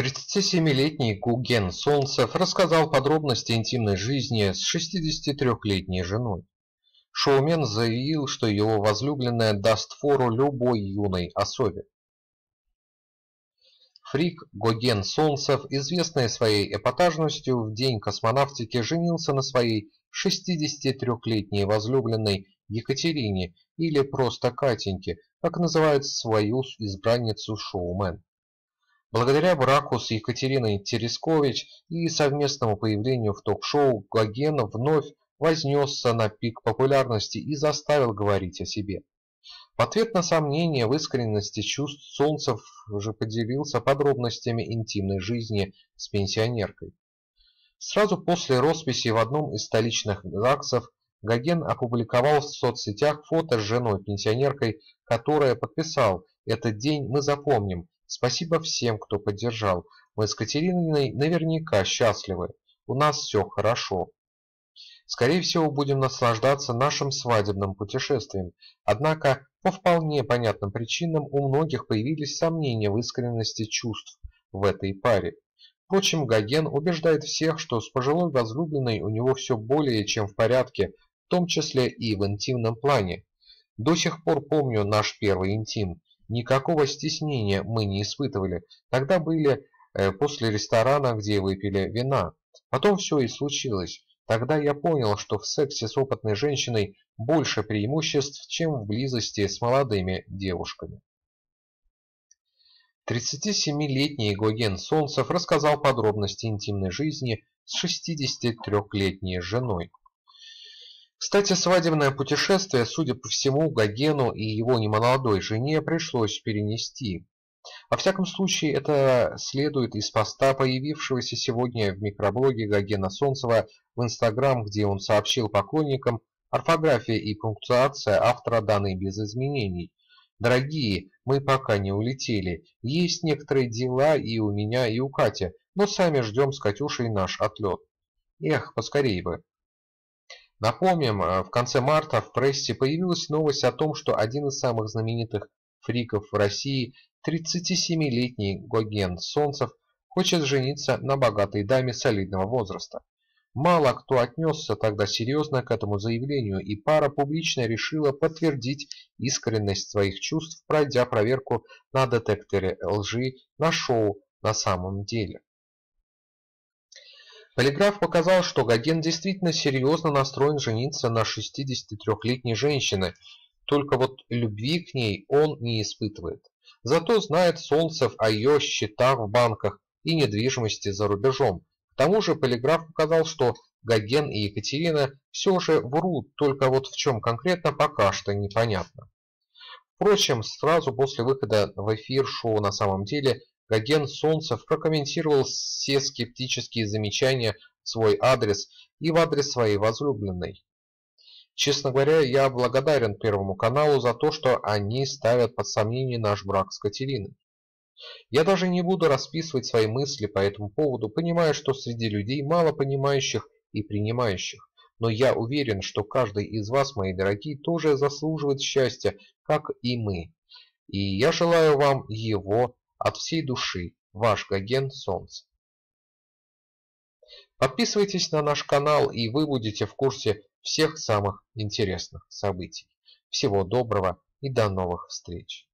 37-летний Гуген Солнцев рассказал подробности интимной жизни с 63-летней женой. Шоумен заявил, что его возлюбленная даст фору любой юной особе. Фрик Гоген Солнцев, известный своей эпатажностью, в день космонавтики женился на своей 63-летней возлюбленной Екатерине, или просто Катеньке, как называет свою избранницу шоумен. Благодаря браку с Екатериной Терескович и совместному появлению в ток-шоу Гоген вновь вознесся на пик популярности и заставил говорить о себе. В ответ на сомнения в искренности чувств Солнцев же поделился подробностями интимной жизни с пенсионеркой. Сразу после росписи в одном из столичных ЗАГСов Гоген опубликовал в соцсетях фото с женой-пенсионеркой, которая подписал: «Этот день мы запомним. Спасибо всем, кто поддержал. Мы с Катериной наверняка счастливы. У нас все хорошо. Скорее всего, будем наслаждаться нашим свадебным путешествием». Однако, по вполне понятным причинам, у многих появились сомнения в искренности чувств в этой паре. Впрочем, Гоген убеждает всех, что с пожилой возлюбленной у него все более чем в порядке, в том числе и в интимном плане. «До сих пор помню наш первый интим. Никакого стеснения мы не испытывали. Тогда были после ресторана, где выпили вина. Потом все и случилось. Тогда я понял, что в сексе с опытной женщиной больше преимуществ, чем в близости с молодыми девушками». 37-летний Гоген Солнцев рассказал подробности интимной жизни с 63-летней женой. Кстати, свадебное путешествие, судя по всему, Гогену и его немолодой жене пришлось перенести. Во всяком случае, это следует из поста, появившегося сегодня в микроблоге Гогена Солнцева в Instagram, где он сообщил поклонникам: орфография и пунктуация автора даны без изменений. Дорогие, мы пока не улетели. Есть некоторые дела и у меня, и у Кати, но сами ждем с Катюшей наш отлет. Эх, поскорей бы. Напомним, в конце марта в прессе появилась новость о том, что один из самых знаменитых фриков в России, 37-летний Гоген Солнцев, хочет жениться на богатой даме солидного возраста. Мало кто отнесся тогда серьезно к этому заявлению, и пара публично решила подтвердить искренность своих чувств, пройдя проверку на детекторе лжи на шоу «На самом деле». Полиграф показал, что Гоген действительно серьезно настроен жениться на 63-летней женщине, только вот любви к ней он не испытывает. Зато знает Солнцев о ее счетах в банках и недвижимости за рубежом. К тому же полиграф показал, что Гоген и Екатерина все же врут, только вот в чем конкретно пока что непонятно. Впрочем, сразу после выхода в эфир шоу «На самом деле» Гоген Солнцев прокомментировал все скептические замечания в свой адрес и в адрес своей возлюбленной. «Честно говоря, я благодарен Первому каналу за то, что они ставят под сомнение наш брак с Катериной. Я даже не буду расписывать свои мысли по этому поводу, понимая, что среди людей мало понимающих и принимающих. Но я уверен, что каждый из вас, мои дорогие, тоже заслуживает счастья, как и мы. И я желаю вам его от всей души. Ваш Гоген Солнцев». Подписывайтесь на наш канал, и вы будете в курсе всех самых интересных событий. Всего доброго и до новых встреч.